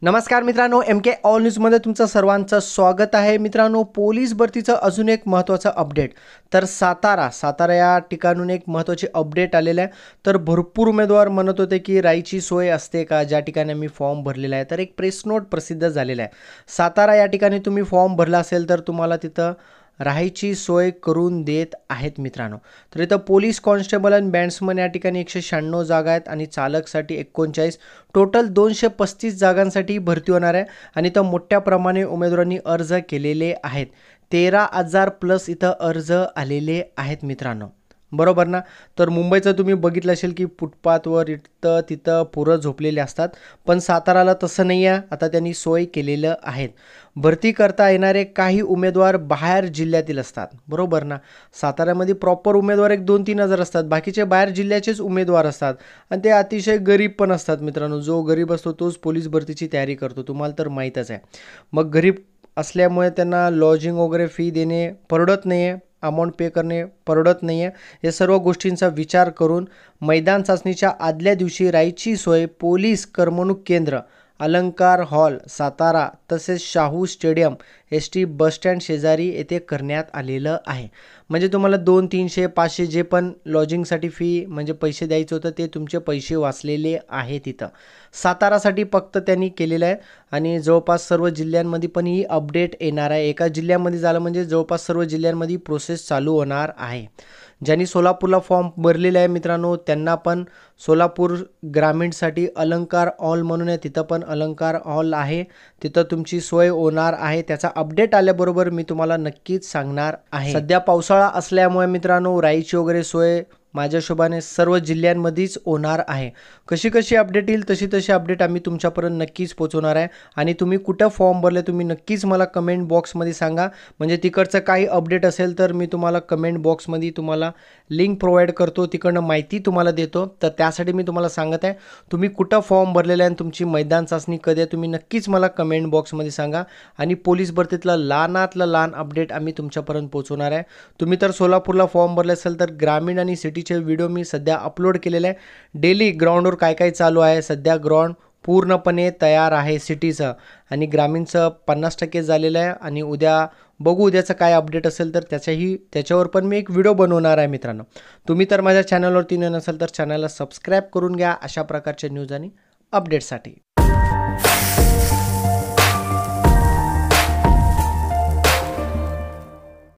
नमस्कार मित्रांनो, MK all न्यूजमध्ये तुमचं सर्वांचं स्वागत आहे. मित्रांनो, पोलीस भरतीचं अजून एक महत्त्वाचं अपडेट. तर सातारा या ठिकाणून एक महत्त्वाची अपडेट आलेलं आहे. तर भरपूर उमेदवार म्हणत होते की राहायची सोय असते का, ज्या ठिकाणी मी फॉर्म भरलेला आहे. तर एक प्रेस नोट प्रसिद्ध झालेला आहे. सातारा या ठिकाणी तुम्ही फॉर्म भरला असेल तर तुम्हाला तिथं राहायची सोय करून देत आहेत मित्रांनो. तर इथं पोलीस कॉन्स्टेबल आणि बॅट्समन या ठिकाणी 196 जागा आहेत आणि चालकसाठी 39, टोटल 235 जागांसाठी भरती होणार आहे. आणि इथं मोठ्या प्रमाणे उमेदवारांनी अर्ज केलेले आहेत. 13,000 प्लस इथं अर्ज आलेले आहेत मित्रांनो, बरोबर ना. तर मुंबईचं तुम्ही बघितलं असेल की फुटपाथवर इथं तिथं पोरं झोपलेले असतात, पण साताराला तसं नाही आहे. आता त्यांनी सोय केलेलं आहेत. भरती करता येणारे काही उमेदवार बाहेर जिल्ह्यातील असतात, बरोबर ना. साताऱ्यामध्ये प्रॉपर उमेदवार एक 2-3 हजार असतात, बाकीचे बाहेर जिल्ह्याचेच उमेदवार असतात आणि ते अतिशय गरीब पण असतात मित्रांनो. जो गरीब असतो तोच पोलीस भरतीची तयारी करतो, तुम्हाला तर माहीतच आहे. मग गरीब असल्यामुळे त्यांना लॉजिंग वगैरे फी देणे परवडत नाही आहे, अमाऊंट पे करणे परवडत नाही आहे. या सर्व गोष्टींचा विचार करून मैदान चाचणीच्या आदल्या दिवशी राहायची सोय पोलीस करमणूक केंद्र, अलंकार हॉल सातारा तसेच शाहू स्टेडियम ST बसस्टँड शेजारी येथे करण्यात आलेलं आहे. म्हणजे तुम्हाला 200, 300, 500 जे पण लॉजिंगसाठी फी म्हणजे पैसे द्यायचं होतं ते तुमचे पैसे वाचलेले आहेत तिथं. सातारासाठी फक्त त्यांनी केलेलं आहे आणि जवळपास सर्व जिल्ह्यांमध्ये पण ही अपडेट येणार आहे. एका जिल्ह्यामध्ये झालं म्हणजे जवळपास सर्व जिल्ह्यांमध्ये प्रोसेस चालू होणार आहे. ज्यांनी सोलापूरला फॉर्म भरलेला आहे मित्रांनो, त्यांना पण सोलापूर ग्रामीणसाठी अलंकार हॉल म्हणून आहे, तिथं पण अलंकार हॉल आहे, तिथं तुमची सोय होणार आहे. त्याचा अपडेट आल्याबरोबर मी तुम्हाला नक्कीच सांगणार आहे. सध्या पावसाळा असल्यामुळे मित्रांनो राहायची वगैरे सोय माझ्या हिशोबाने सर्व जिल्ह्यांमध्येच होणार आहे. कशी अपडेट येईल तशी अपडेट आम्ही तुमच्यापर्यंत नक्कीच पोहोचवणार आहे. आणि तुम्ही कुठं फॉर्म भरले तुम्ही नक्कीच मला कमेंट बॉक्समध्ये सांगा. म्हणजे तिकडचं काही अपडेट असेल तर मी तुम्हाला कमेंट बॉक्समध्ये तुम्हाला लिंक प्रोव्हाइड करतो, तिकडनं माहिती तुम्हाला देतो. तर त्यासाठी मी तुम्हाला सांगत आहे, तुम्ही कुठं फॉर्म भरलेला आहे आणि तुमची मैदान चाचणी कधी आहे तुम्ही नक्कीच मला कमेंट बॉक्समध्ये सांगा. आणि पोलीस भरतीतलं लहानातलं लहान अपडेट आम्ही तुमच्यापर्यंत पोहोचवणार आहे. तुम्ही तर सोलापूरला फॉर्म भरले असेल तर ग्रामीण आणि सिटीचे व्हिडिओ मी सध्या अपलोड केलेले आहे. डेली ग्राउंडवर काय काय चालू आहे. सध्या ग्राउंड पूर्णपणे तयार आहे सिटीचं आणि ग्रामीणचं 50% झालेलं आहे. आणि उद्या बघू उद्याचं काय अपडेट असेल तर त्याच्यावर पण मी एक व्हिडिओ बनवणार आहे मित्रांनो. तुम्ही तर माझ्या चॅनलवरती नसाल तर चॅनलला सबस्क्राईब करून घ्या अशा प्रकारच्या न्यूज आणि अपडेटसाठी.